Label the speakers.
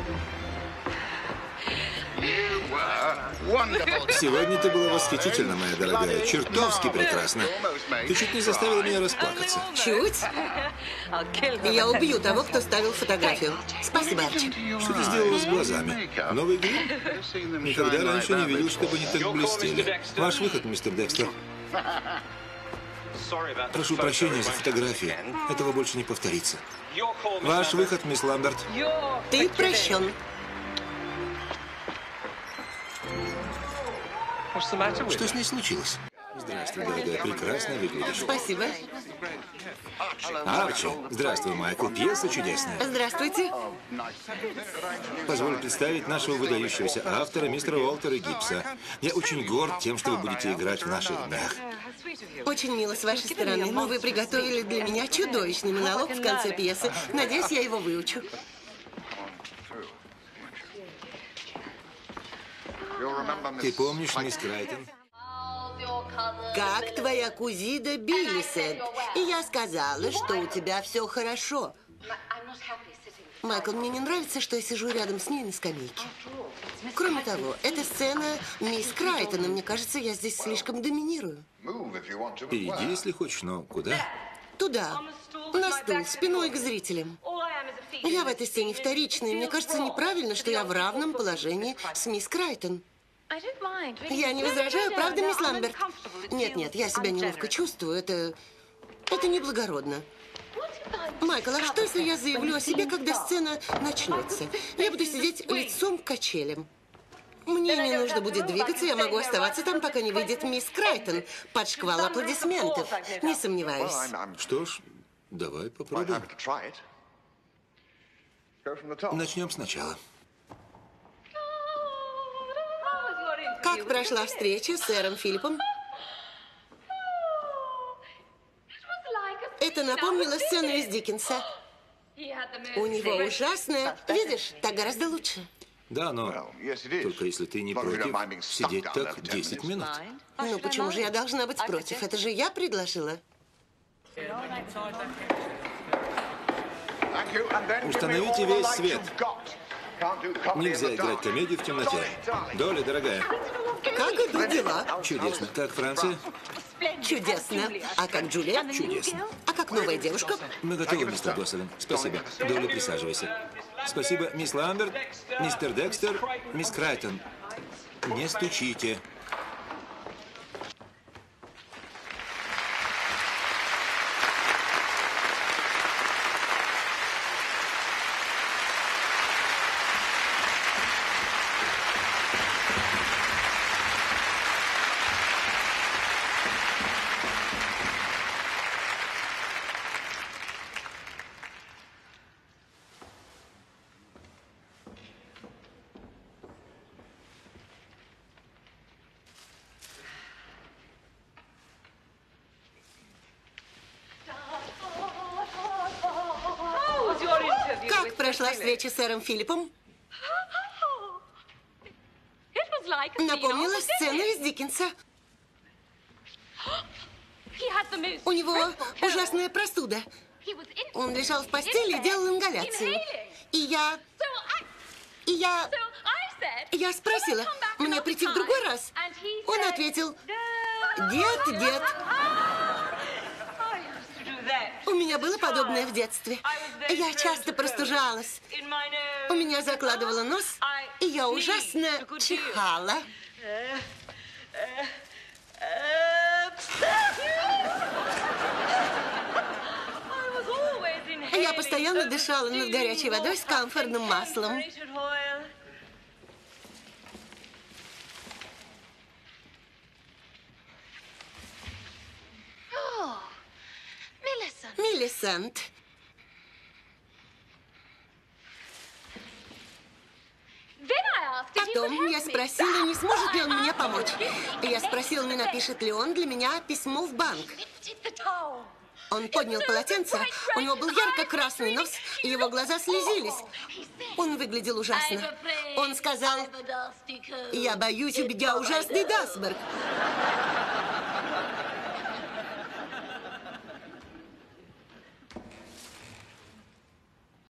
Speaker 1: Сегодня ты была восхитительна, моя дорогая. Чертовски прекрасно. Ты чуть не заставила меня расплакаться.
Speaker 2: Чуть? Я убью того, кто ставил фотографию. Спасибо, Арчи.
Speaker 1: Что ты сделала с глазами? Новый грим? Никогда раньше не видел, чтобы они так блестели. Ваш выход, мистер Декстер. Прошу прощения за фотографию. Этого больше не повторится. Ваш выход, мисс Ламберт.
Speaker 2: Ты прощен.
Speaker 1: Что с ней случилось? Здравствуй, дорогая. Прекрасно выглядишь.
Speaker 2: Спасибо.
Speaker 1: Арчи. Здравствуй, Майкл. Пьеса чудесная.
Speaker 2: Здравствуйте.
Speaker 1: Позволь представить нашего выдающегося автора, мистера Уолтера Гибса. Я очень горд тем, что вы будете играть в наших днях.
Speaker 2: Очень мило с вашей стороны, но вы приготовили для меня чудовищный монолог в конце пьесы. Надеюсь, я его выучу.
Speaker 1: Ты помнишь, мисс Крайтон?
Speaker 2: Как твоя кузина Биллисет? И я сказала, что у тебя все хорошо. Майкл, мне не нравится, что я сижу рядом с ней на скамейке. Кроме того, эта сцена мисс Крайтон, и мне кажется, я здесь слишком доминирую.
Speaker 1: Иди, если хочешь, но куда?
Speaker 2: Туда, на стул, спиной к зрителям. Я в этой сцене вторичная, и мне кажется неправильно, что я в равном положении с мисс Крайтон. Я не возражаю, правда, мисс Ламберт? Нет, я себя неловко чувствую, это неблагородно. Майкл, а что, если я заявлю о себе, когда сцена начнется? Я буду сидеть лицом к качелям. Мне не нужно будет двигаться, я могу оставаться там, пока не выйдет мисс Крайтон. Под шквал аплодисментов, не сомневаюсь.
Speaker 1: Что ж, давай попробуем. Начнем сначала.
Speaker 2: Как прошла встреча с сэром Филиппом? Это напомнило сцену из Диккенса. У него ужасная... Видишь, так гораздо лучше.
Speaker 1: Да, но только если ты не против сидеть так 10 минут.
Speaker 2: Ну, почему же я должна быть против? Это же я предложила.
Speaker 1: Установите весь свет. Нельзя играть комедию в темноте. Доля, дорогая.
Speaker 2: Как идут дела?
Speaker 1: Чудесно. Как Франция?
Speaker 2: Чудесно. А как Джулия?
Speaker 1: Чудесно.
Speaker 2: А как новая девушка?
Speaker 1: Мы готовы, мистер Гослин. Спасибо. Доля, присаживайся. Спасибо, мисс Ламберт, мистер Декстер, мисс Крайтон. Не стучите.
Speaker 2: Как прошла встреча с сэром Филиппом? Напомнила сцену из Диккенса. У него ужасная простуда. Он лежал в постели и делал ингаляцию. И я спросила, мне прийти в другой раз? Он ответил, дед. У меня было подобное в детстве. Я часто простужалась. У меня закладывало нос, и я ужасно чихала. Я постоянно дышала над горячей водой с камфорным маслом. Миллисент. Потом я спросила, не сможет ли он мне помочь. Я спросила, не напишет ли он для меня письмо в банк. Он поднял полотенце, у него был ярко-красный нос, и его глаза слезились. Он выглядел ужасно. Он сказал, я боюсь, у меня ужасный насморк.